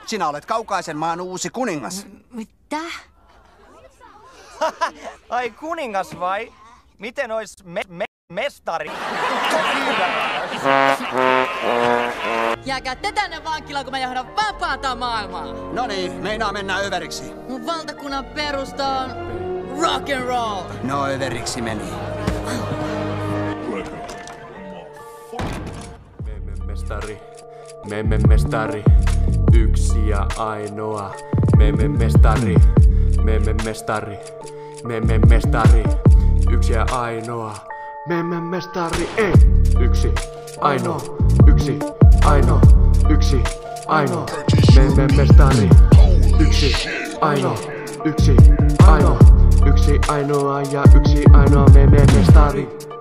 Sinä olet kaukaisen maan uusi kuningas. Mitä? Ai kuningas vai? Miten ois mestari? Jääkää te tänne vankilaan, kun mä johdan vapaata maailmaa. Noniin, meinaa mennä överiksi. Mun valtakunnan perusta on rock and roll. No överiksi meni. Memme mestari, yksi ja ainoa. Memme mestari, yksi ja ainoa. Memme mestari, ei. Yksi, ainoa, yksi, ainoa, yksi, ainoa. Memme mestari, yksi, ainoa, yksi, ainoa, yksi, ainoa ja yksi, ainoa. Memme mestari.